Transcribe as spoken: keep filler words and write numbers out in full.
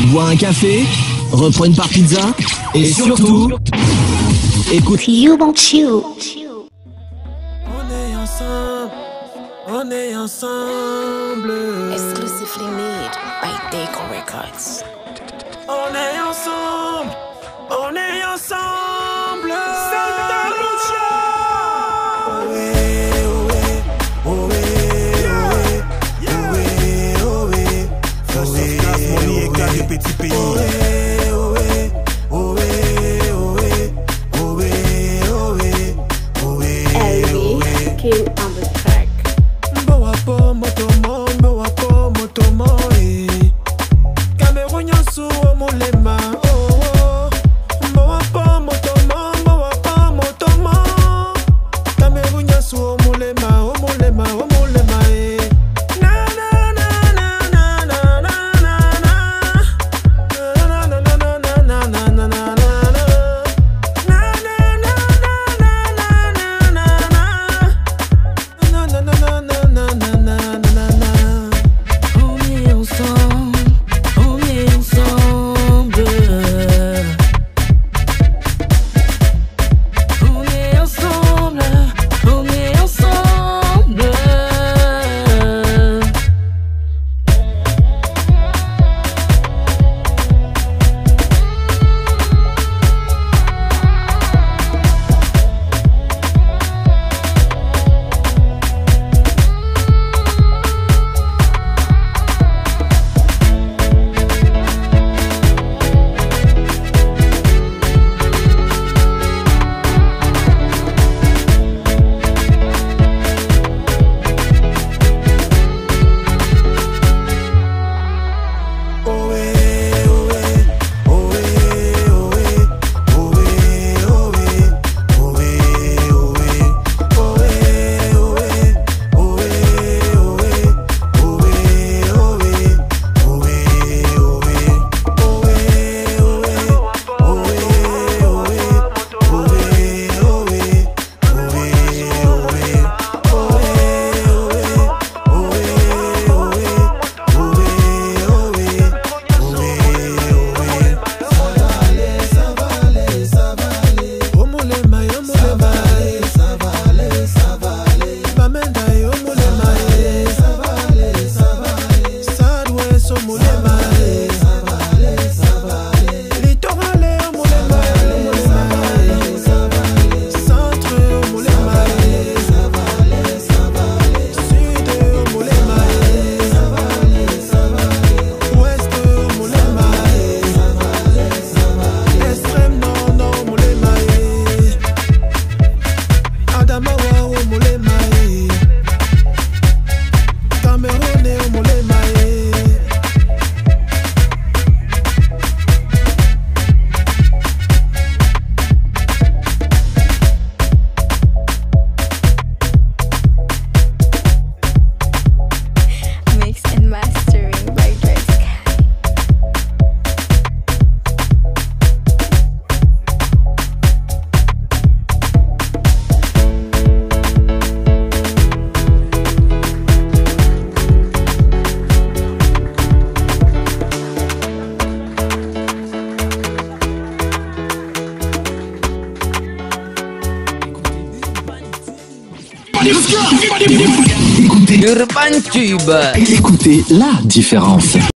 bois un café, reprends une part pizza et surtout, écoute You Want You. On est ensemble, on est ensemble. Exclusively made by Deco Records. On est ensemble, on est ensemble. Santa Lucia. Ohé, ohé, ohé, ohé, ohé, ohé. First of class, money et cas de petits pays. Ohé, ohé, ohé, ohé, ohé, ohé, ohé. Elvis, King on the track. Mbo wapo motomo, mbo wapo motomo, eh. Cameroun yansu omulema, oh oh. Mbo wapo motomo, mbo wapo motomo. Cameroun yansu omulema, omulema, omulema, eh. Na na na na na na na na na. Na na na na na na na na na na. Na na na na na na na na na. Na na na na na na na na na na. On est ensemble, on est ensemble. On est ensemble, on est ensemble. Mixed and mastering by Dre Sky. Écoutez, Urban Tube. écoutez la différence.